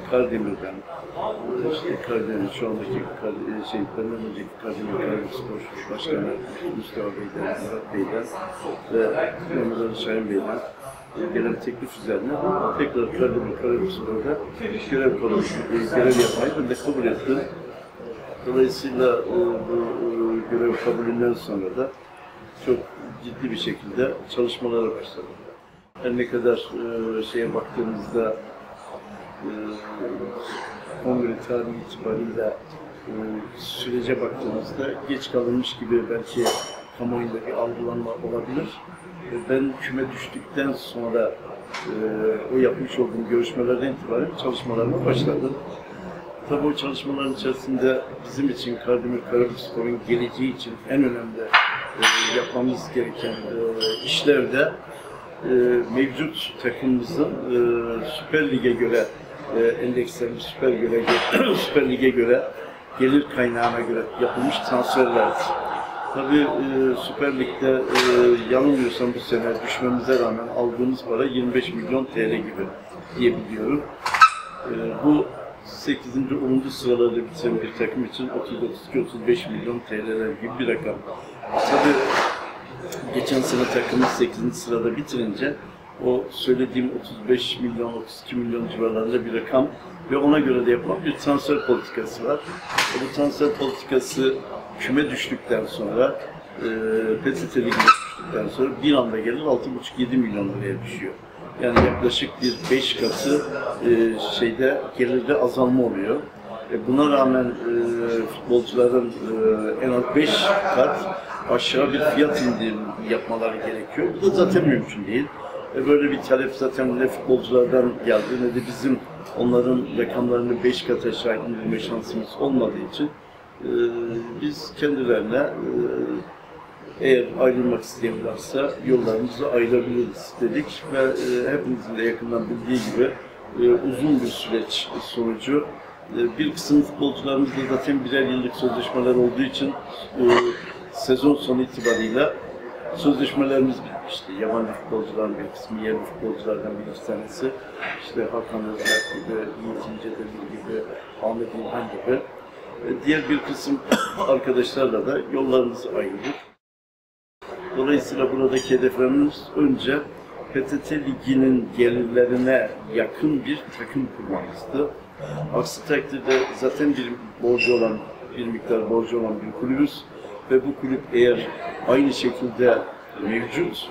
Kardemir'den, işte Kardemir, şu andaki benden önceki Kardemir Spor Başkanı Mustafa Bey'den, Murat Bey'den ve Mehmet Şahin Bey'den gelen teklif üzerine tekrar Kardemir Spor'da görev yapmayı ben de kabul ettim. Dolayısıyla bu görev kabulünden sonra da çok ciddi bir şekilde çalışmalara başladım. Her ne kadar şeye baktığımızda kongre tarihi itibariyle sürece baktığımızda geç kalınmış gibi belki kamuoyunda bir algılanma olabilir. Ben küme düştükten sonra o yapmış olduğum görüşmelerden itibaren çalışmalarıma başladım. Tabii o çalışmaların içerisinde bizim için Kardemir Karabükspor'un geleceği için en önemli yapmamız gereken işler de mevcut takımımızın Süper Lig'e göre endekslenmiş Süper Lig'e göre gelir kaynağına göre yapılmış transferlerdir. Tabii Süper Lig'de yanılmıyorsam bu sene düşmemize rağmen aldığımız para 25 milyon TL gibi diyebiliyorum. Bu 8. 10. sıralarda biten bir takım için 30-35 milyon TL'ler gibi bir rakam. Tabii geçen sene takımımız 8. sırada bitirince o söylediğim 35 milyon, 32 milyon civarlarında bir rakam ve ona göre de yapılan bir transfer politikası var. Bu transfer politikası küme düştükten sonra, PTT Ligi'ne düştükten sonra bir anda gelir 6,5-7 milyon liraya düşüyor. Yani yaklaşık bir 5 katı gelirde azalma oluyor. Buna rağmen futbolcuların en az 5 kat aşağı bir fiyat indirimi yapmaları gerekiyor. Bu da zaten mümkün değil. Böyle bir talep zaten ne futbolculardan geldi ne de bizim onların rakamlarını 5 kat aşağı indirme şansımız olmadığı için biz kendilerine eğer ayrılmak isteyenlerse yollarımızı ayırabiliriz dedik ve hepimizin de yakından bildiği gibi uzun bir süreç sonucu bir kısım futbolcularımızda zaten birer yıllık sözleşmeler olduğu için sezon sonu itibariyle sözleşmelerimiz bitmişti. Yabancı futbolcuların bir kısmı, yerli futbolculardan bir tanesi, işte Hakan Özler gibi, Yiğit İncedemir gibi, Ahmet İlhan gibi. Diğer bir kısım arkadaşlarla da yollarımızı ayırdık. Dolayısıyla buradaki hedeflerimiz önce PTT Ligi'nin gelirlerine yakın bir takım kurmamızdı. Aksi takdirde zaten bir miktar borcu olan bir kulübüz ve bu kulüp eğer aynı şekilde mevcut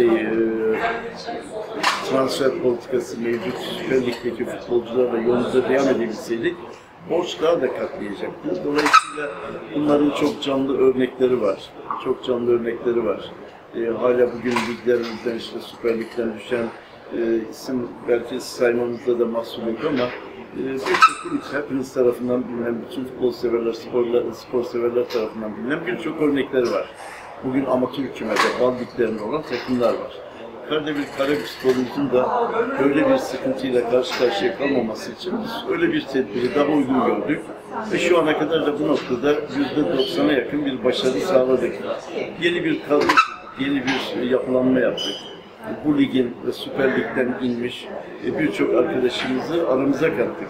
transfer politikası mevcut Süper Lig'deki futbolcularla yolumuza devam edebilseydik borçlar da katlayacaktı. Dolayısıyla bunların çok canlı örnekleri var. Hala bugün liglerimizden işte Süper Lig'den düşen isim belki saymamızda da mahsur yok ama birçok kulüp hepiniz tarafından bilinen, bütün futbol severler, spor severler tarafından bilinen birçok örnekleri var. Bugün amatör kümede, bal liglerinde olan takımlar var. Kardemir Karabükspor'umuzun da böyle bir sıkıntıyla karşı karşıya kalmaması için biz öyle bir tedbiri daha uygun gördük. Ve şu ana kadar da bu noktada %90'a yakın bir başarı sağladık. Yeni bir kadro, yeni bir yapılanma yaptık. Bu ligin ve Süper Lig'den inmiş birçok arkadaşımızı aramıza kattık.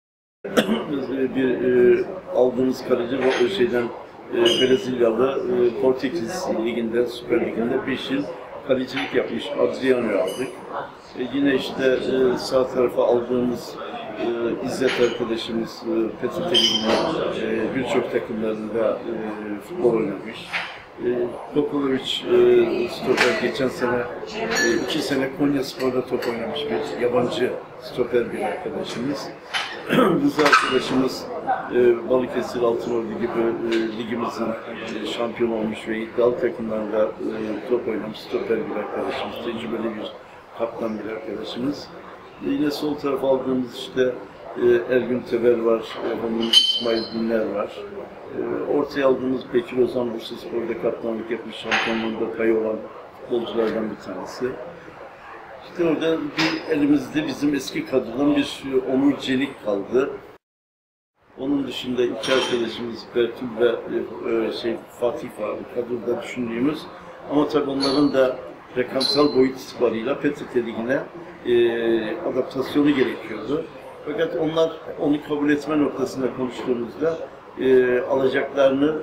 Aldığımız kaleci Brezilyalı Portekiz Ligi'nde, Süper Ligi'nde 5 yıl kalecilik yapmış Adriano'yu aldık. Yine işte sağ tarafa aldığımız İzzet arkadaşımız PTT Ligi'nde birçok takımlarında futbol oynamış. Popovic stoper geçen sene 2 sene Konyaspor'da top oynamış bir yabancı stoper bir arkadaşımız. Rıza arkadaşımız Balıkesir Altınordu gibi ligimizin şampiyon olmuş ve iddialı takımlarında top oynamış stoper bir arkadaşımız, tecrübeli bir kaptan bir arkadaşımız. Yine sol tarafa aldığımız işte Ergün Teber var, İsmail Dinler var. Ortaya aldığımız Bekir Ozan Bursaspor'da kaptanlık yapmış, şampiyonluğunda payı olan futbolculardan bir tanesi. İşte orada elimizde bizim eski kadrodan bir Onur Celik kaldı. Onun dışında iki arkadaşımız Bertül ve Fatih vardı kadroda düşündüğümüz. Ama tabii onların da rakamsal boyut itibarıyla PTT Ligi'ne adaptasyonu gerekiyordu. Fakat onlar onu kabul etme noktasında konuştuğumuzda alacaklarını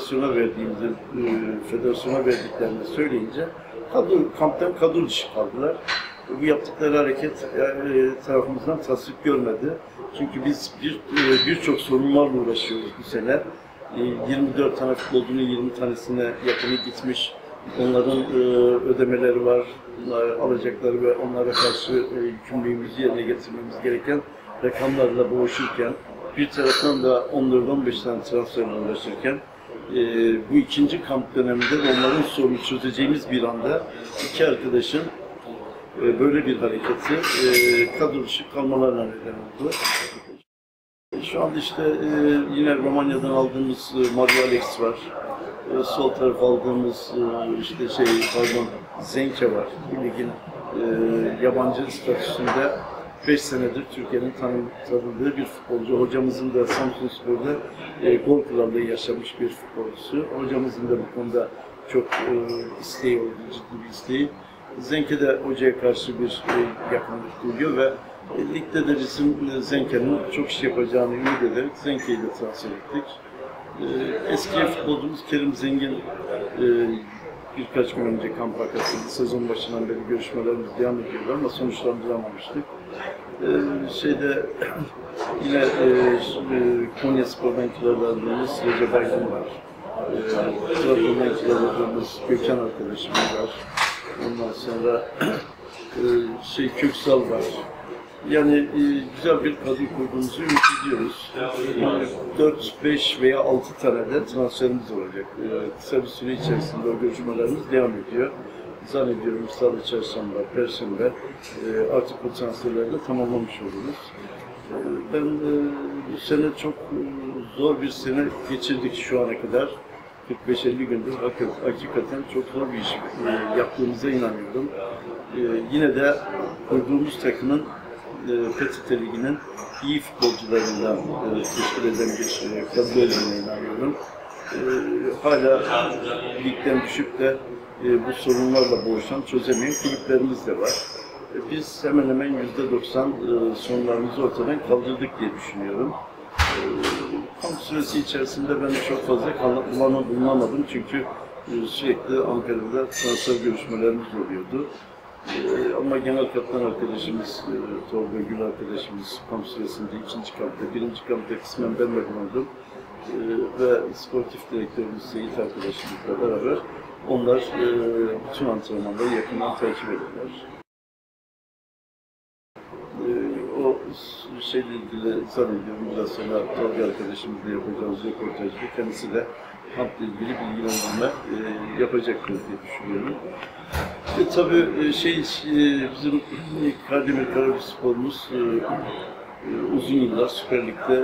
federasyona verdiklerini söyleyince kamptan kadro dışı kaldılar. Bu yaptıkları hareket tarafımızdan tasvip görmedi. Çünkü biz birçok sorunlarla uğraşıyoruz bu sene. 24 tane futbolcunun 20 tanesine yakını gitmiş. Onların ödemeleri var, alacakları ve onlara karşı yükümlülüğümüzü yerine getirmemiz gereken rakamlarla boğuşurken, bir taraftan da 14-15 tane transferle uğraşırken, bu ikinci kamp döneminde onların sorunu çözeceğimiz bir anda iki arkadaşın böyle bir hareketi kadro dışı kalmalarına neden oldu. Şu anda işte yine Romanya'dan aldığımız Mario Alex var. Sol taraf aldığımız Zenke var. Bu ligin yabancı statüsünde 5 senedir Türkiye'nin tanıdığı bir futbolcu. Hocamızın da Samsunspor'da gol krallığı yaşamış bir futbolcusu. Hocamızın da bu konuda çok isteği oldu, ciddi bir isteği. Zenke de hocaya karşı bir yakınlık duyuyor ve ligde de bizim Zenke'nin çok iş yapacağını ümit ederek Zenke'yi de transfer ettik. Eski futbolcumuz Kerim Zengin birkaç gün önce kampa katıldı. Sezon başından beri görüşmelerimiz devam ediyordu ama sonuçlandıramamıştık. Yine Konyaspor'dan kiraladığımız Recep Aydın var. Trabzon'dan kiraladığımız Gökhan arkadaşımız var. Ondan sonra Köksal var. Yani güzel bir kadro kurduğumuzu ümit ediyoruz. 4, 5 veya 6 tane de transferimiz olacak. Kısa bir süre içerisinde o görüşmelerimiz devam ediyor. Zannediyorum Salı, Çarşamba, Perşembe artık bu transferleri de tamamlamış oluruz. Ben bu sene çok zor bir sene geçirdik şu ana kadar. 45-50 gündür hakikaten çok zor bir iş yaptığımıza inanıyorum. Yine de kurduğumuz takımın PTT Ligi'nin iyi futbolcularından teşkil eden bir kadro olduğuna inanıyorum. Hala ligden düşüp de bu sorunlarla boğuşan, çözemeyen kulüplerimiz de var. Biz hemen hemen %90 sorunlarımızı ortadan kaldırdık diye düşünüyorum. Kamp süresi içerisinde ben çok fazla kalıplarına bulunamadım çünkü sürekli Ankara'da transfer görüşmelerimiz oluyordu. Ama genel kaptan arkadaşımız, Tolga Gül arkadaşımız kamp süresinde ikinci kampta, birinci kampta kısmen ben de bulundum. Ve sportif direktörümüz Seyit arkadaşımızla beraber onlar bütün antrenmanları yakından takip ediyorlar. O şeyle ilgili zannediyorum biraz sonra Tolga arkadaşımızla yapacağımız röportajda kendisi de kampla ilgili bilgilendirme yapacaktır diye düşünüyorum. Tabii bizim Kardemir Karabükspor'umuz uzun yıllar Süper Lig'de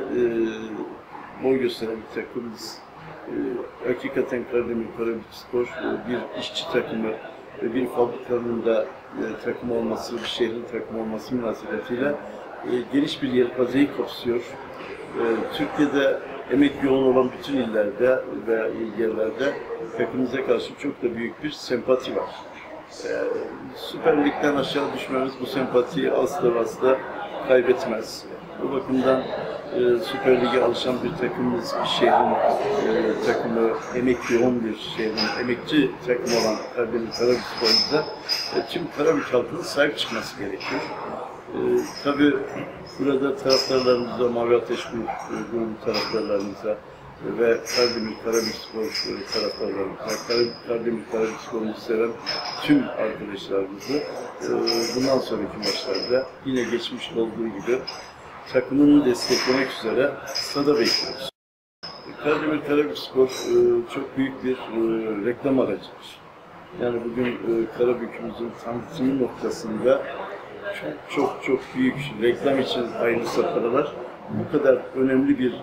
boy gösteren bir takımız. Hakikaten Kardemir Karabükspor bir işçi takımı ve bir fabrikanın da takım olması, bir şehrin takımı olması münasebetiyle geniş bir yelpazeyi kapsıyor. Türkiye'de emek yoğun olan bütün illerde ve yerlerde takımımıza karşı çok da büyük bir sempati var. Süper Lig'den aşağı düşmemiz bu sempatiyi asla kaybetmez. Bu bakımdan Süper Lig'e alışan bir takımımız, bir şehrin takımı, emek yoğun bir şehrin, emekçi takım olan Kardemir Karabükspor'umuza tüm Karabük halkının sahip çıkması gerekiyor. Tabii burada taraftarlarımıza, Mavi Ateş grubu taraftarlarımıza ve Kardemir Karabükspor taraftarlarımıza, Kardemir Karabükspor'u seven tüm arkadaşlarımızı bundan sonraki maçlarda yine geçmiş olduğu gibi takımını desteklemek üzere stada bekliyoruz. Kardemir Karabükspor çok büyük bir reklam aracıdır. Yani bugün Karabük'ümüzün tanıtımı noktasında çok büyük reklam için ayrılsa paralar bu kadar önemli bir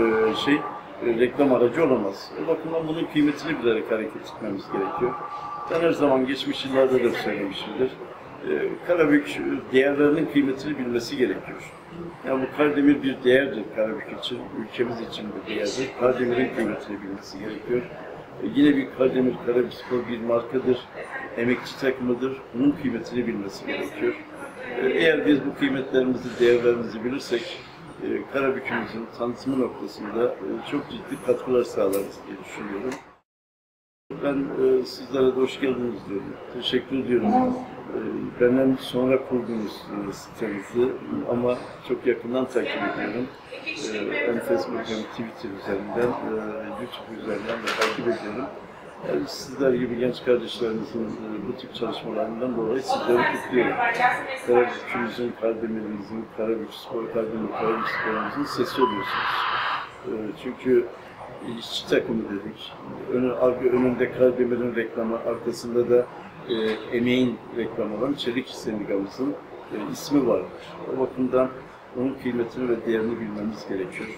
reklam aracı olamaz. O bakımdan bunun kıymetini bilerek hareket etmemiz gerekiyor. Ben her zaman geçmiş yıllarda da söylemişimdir. Karabük değerlerinin kıymetini bilmesi gerekiyor. Yani bu Kardemir bir değerdir Karabük için, ülkemiz için bir değerdir. Kardemir'in kıymetini bilmesi gerekiyor. Yine bir Kardemir Karabükspor bir markadır, emekçi takımıdır. Bunun kıymetini bilmesi gerekiyor. Eğer biz bu kıymetlerimizi, değerlerimizi bilirsek, Karabük'ümüzün tanıtımı noktasında çok ciddi katkılar sağlarız diye düşünüyorum. Ben sizlere de hoş geldiniz diyorum. Teşekkür ediyorum. Benden sonra kurduğunuz sitemizi ama çok yakından takip ediyorum. Hem Facebook hem Twitter üzerinden, YouTube üzerinden de takip ediyorum. Yani sizler gibi genç kardeşlerimizin bu tip çalışmalarından dolayı sizleri kutluyorum. Karabük'ümüzün, Kardemir'imizin, Karabükspor, Karabükspor'umuzun sesi oluyorsunuz. Çünkü işçi takımı dedik. Önünde Kardemir'in reklamı, arkasında da emeğin reklamı olan Çelik Sendikamızın ismi vardır. O bakımdan onun kıymetini ve değerini bilmemiz gerekiyor.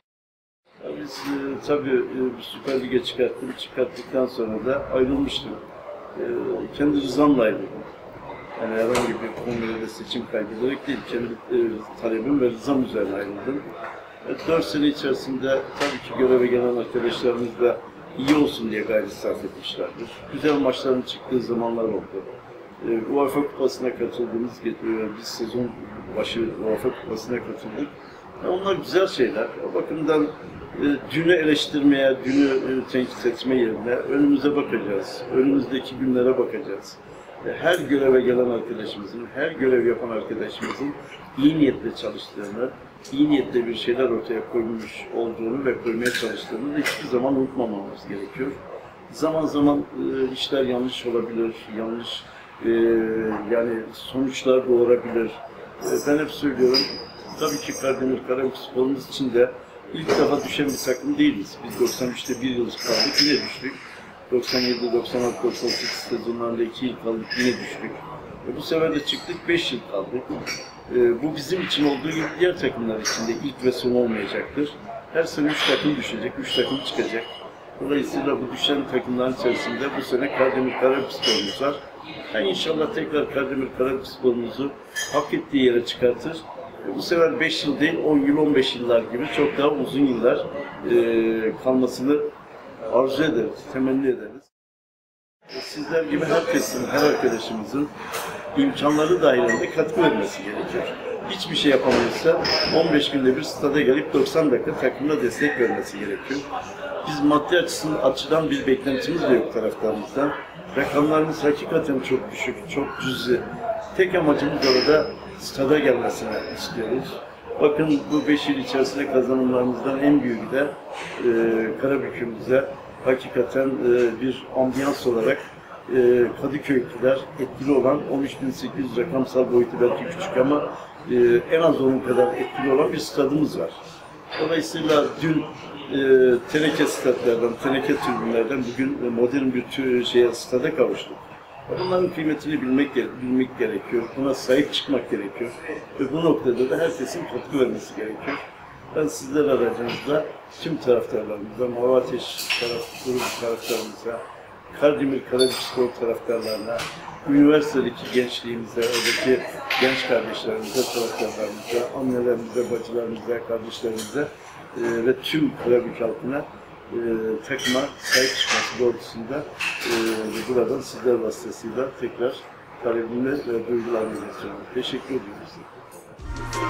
Biz tabii Süper Lig'e çıkarttıktan sonra da ayrılmıştım. Kendi rızamla ayrıldım. Yani herhangi bir konuyla seçim kaybederek değil, kendi talebim ve rızam üzerine ayrıldım. 4 sene içerisinde tabii ki göreve gelen arkadaşlarımız da iyi olsun diye gayret sarf etmişlerdir. Güzel maçların çıktığı zamanlar oldu. UEFA Kupası'na katıldığımız, biz sezon başı UEFA Kupası'na katıldık. Onlar güzel şeyler. O bakımdan dünü eleştirmeye, dünü tenkit etme yerine önümüze bakacağız. Önümüzdeki günlere bakacağız. Her göreve gelen arkadaşımızın, her görev yapan arkadaşımızın iyi niyetle çalıştığını, iyi niyetle bir şeyler ortaya koymuş olduğunu ve koymaya çalıştığını da hiçbir zaman unutmamamız gerekiyor. Zaman zaman işler yanlış olabilir, yanlış yani sonuçlar doğurabilir. Ben hep söylüyorum, tabii ki Karabükspor'umuz için de ilk defa düşen bir takım değiliz. Biz 93'te 1 yıl kaldık, yine düştük. 97, 96, 98 sezonlarında 2 yıl kaldık, yine düştük. Bu sefer de çıktık, 5 yıl kaldık. Bu bizim için olduğu gibi diğer takımlar için de ilk ve son olmayacaktır. Her sene 3 takım düşecek, 3 takım çıkacak. Dolayısıyla bu düşen takımların içerisinde bu sene Karabükspor'umuz var. Yani inşallah tekrar Karabükspor'umuzu hak ettiği yere çıkartır. Bu sefer 5 yıl değil, 10 yıl, 15 yıllar gibi çok daha uzun yıllar kalmasını arzu ederiz, temenni ederiz. Sizler gibi herkesin, her arkadaşımızın imkanları dahilinde katkı vermesi gerekiyor. Hiçbir şey yapamıyorsa 15 günde bir stada gelip 90 dakika takımına destek vermesi gerekiyor. Biz maddi açıdan bir beklentimiz de yok taraftarımızdan. Rakamlarımız hakikaten çok düşük, çok cüzi. Tek amacımız orada stada gelmesini istiyoruz. Bakın bu 5 yıl içerisinde kazanımlarımızdan en büyüğü de Karabük'ümüze hakikaten bir ambiyans olarak Kadıköy'dekiler etkili olan 13.800 rakamsal boyutu belki küçük ama en az onun kadar etkili olan bir stadımız var. Dolayısıyla dün teneke statlardan, teneke tribünlerden bugün modern bir stada kavuştuk. Bunların kıymetini bilmek gerekiyor, buna sahip çıkmak gerekiyor ve bu noktada da herkesin katkı vermesi gerekiyor. Ben sizler aracınızda tüm taraftarlarımıza, Mavi Ateş grubu taraftarlarımıza, Kardemir Karabükspor taraftarlarına, üniversitedeki gençliğimize, oradaki genç kardeşlerimize, taraftarlarımıza, annelerimize, bacılarımıza, kardeşlerimize ve tüm Karabük halkına takıma sahip çıkması doğrultusunda buradan sizler vasıtasıyla tekrar talebimle ve duygularımı iletiyorum. Teşekkür ediyorum size.